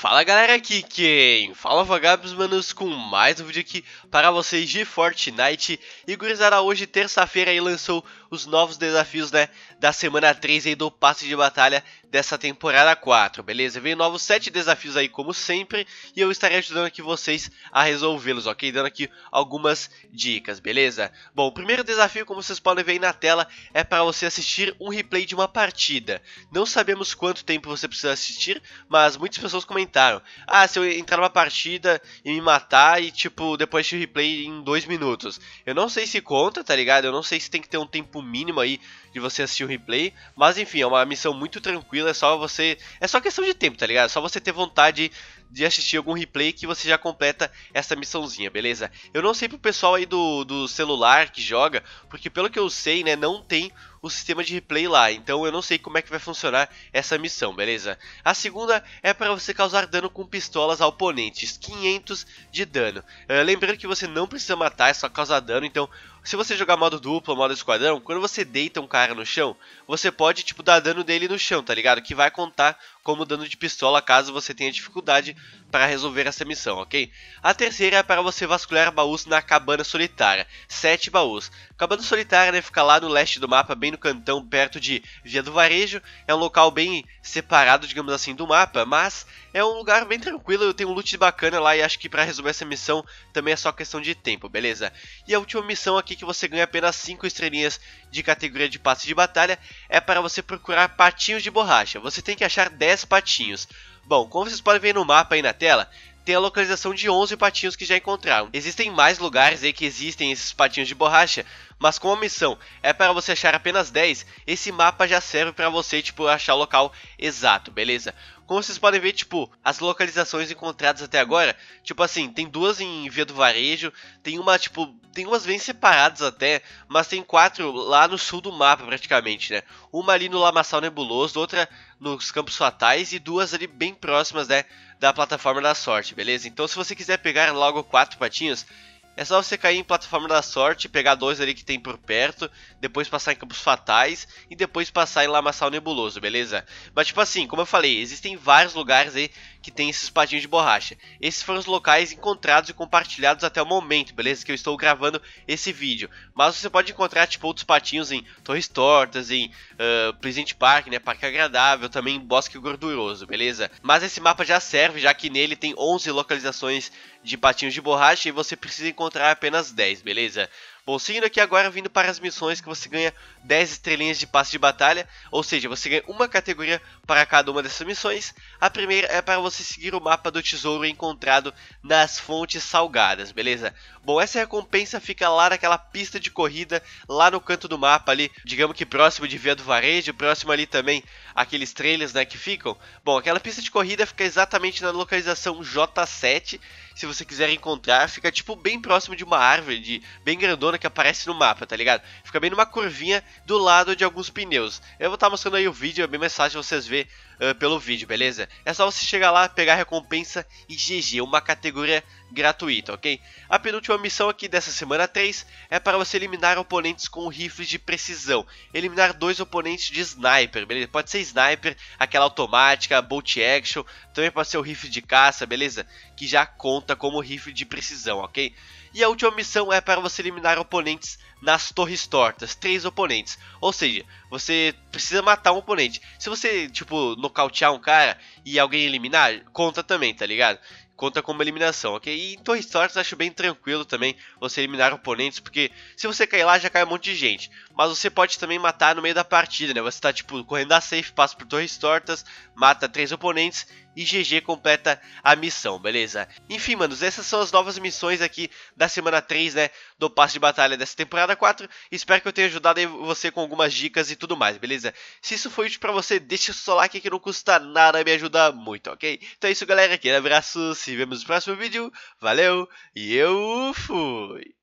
Fala galera, aqui quem fala Vagabos, manos, com mais um vídeo aqui para vocês de Fortnite. E gurizada, hoje terça-feira aí lançou os novos desafios, né, da semana 3 aí do passe de batalha dessa temporada 4, beleza? Veio novos 7 desafios aí como sempre e eu estarei ajudando aqui vocês a resolvê-los, ok? Dando aqui algumas dicas, beleza? Bom, o primeiro desafio, como vocês podem ver aí na tela, é para você assistir um replay de uma partida. Não sabemos quanto tempo você precisa assistir, mas muitas pessoas comentaram: ah, se eu entrar numa partida e me matar e tipo, depois assistir o replay em 2 minutos. Eu não sei se conta, tá ligado? Eu não sei se tem que ter um tempo mínimo aí de você assistir o replay, mas enfim, é uma missão muito tranquila, é só questão de tempo, tá ligado? É só você ter vontade de assistir algum replay que você já completa essa missãozinha, beleza? Eu não sei pro pessoal aí do celular que joga, porque pelo que eu sei, né, não tem o sistema de replay lá, então eu não sei como é que vai funcionar essa missão, beleza? A segunda é para você causar dano com pistolas a oponentes, 500 de dano. Lembrando que você não precisa matar, é só causar dano, então se você jogar modo duplo, modo esquadrão, quando você deita um cara no chão, você pode, tipo, dar dano dele no chão, tá ligado? Que vai contar como dano de pistola caso você tenha dificuldade para resolver essa missão, ok? A terceira é para você vasculhar baús na cabana solitária, 7 baús. Cabana solitária, né, fica lá no leste do mapa, bem no cantão, perto de Via do Varejo. É um local bem separado, digamos assim, do mapa, mas é um lugar bem tranquilo, eu tenho um loot bacana lá e acho que para resolver essa missão também é só questão de tempo, beleza? E a última missão aqui, que você ganha apenas 5 estrelinhas de categoria de passe de batalha, é para você procurar patinhos de borracha. Você tem que achar 10 patinhos. Bom, como vocês podem ver no mapa aí na tela, tem a localização de 11 patinhos que já encontraram. Existem mais lugares aí que existem esses patinhos de borracha, mas como a missão é para você achar apenas 10, esse mapa já serve para você, tipo, achar o local exato, beleza? Como vocês podem ver, tipo, as localizações encontradas até agora, tipo assim, tem duas em Via do Varejo, tem uma, tipo, tem umas bem separadas até, mas tem 4 lá no sul do mapa praticamente, né? Uma ali no Lamaçal Nebuloso, outra nos Campos Fatais e 2 ali bem próximas, né, da Plataforma da Sorte, beleza? Então se você quiser pegar logo 4 patinhos, é só você cair em Plataforma da Sorte, pegar 2 ali que tem por perto, depois passar em Campos Fatais e depois passar em Lamaçal Nebuloso, beleza? Mas tipo assim, como eu falei, existem vários lugares aí que tem esses patinhos de borracha. Esses foram os locais encontrados e compartilhados até o momento, beleza? Que eu estou gravando esse vídeo. Mas você pode encontrar tipo outros patinhos em Torres Tortas, em Pleasant Park, né? Parque Agradável, também em Bosque Gorduroso, beleza? Mas esse mapa já serve, já que nele tem 11 localizações de patinhos de borracha e você precisa encontrar apenas 10, beleza? Bom, seguindo aqui agora, vindo para as missões, que você ganha 10 estrelinhas de passe de batalha, ou seja, você ganha uma categoria para cada uma dessas missões. A primeira é para você seguir o mapa do tesouro encontrado nas fontes salgadas, beleza? Bom, essa recompensa fica lá naquela pista de corrida, lá no canto do mapa ali, digamos que próximo de Via do Varejo, próximo ali também aqueles trailers, né, que ficam. Bom, aquela pista de corrida fica exatamente na localização J7, se você quiser encontrar, fica tipo bem próximo de uma árvore, bem grandona que aparece no mapa, tá ligado? Fica bem numa curvinha do lado de alguns pneus. Eu vou estar mostrando aí o vídeo, é bem mais fácil vocês verem pelo vídeo, beleza? É só você chegar lá, pegar a recompensa e GG, uma categoria gratuita, ok? A penúltima missão aqui dessa semana 3 é para você eliminar oponentes com rifles de precisão. Eliminar 2 oponentes de sniper, beleza? Pode ser sniper, aquela automática, bolt action, também pode ser o rifle de caça, beleza? Que já conta como rifle de precisão, ok? E a última missão é para você eliminar oponentes nas Torres Tortas, 3 oponentes. Ou seja, você precisa matar um oponente. Se você, tipo, nocautear um cara e alguém eliminar, conta também, tá ligado? Conta como eliminação, ok? E em Torres Tortas acho bem tranquilo também você eliminar oponentes, porque se você cair lá já cai um monte de gente. Mas você pode também matar no meio da partida, né? Você tá tipo correndo da safe, passa por Torres Tortas, mata 3 oponentes e GG completa a missão, beleza? Enfim, manos, essas são as novas missões aqui da semana 3, né? Do passe de batalha dessa temporada 4. Espero que eu tenha ajudado aí você com algumas dicas e tudo mais, beleza? Se isso foi útil pra você, deixa o seu like que não custa nada, me ajuda muito, ok? Então é isso, galera. Aquele abraço, se vemos no próximo vídeo. Valeu e eu fui!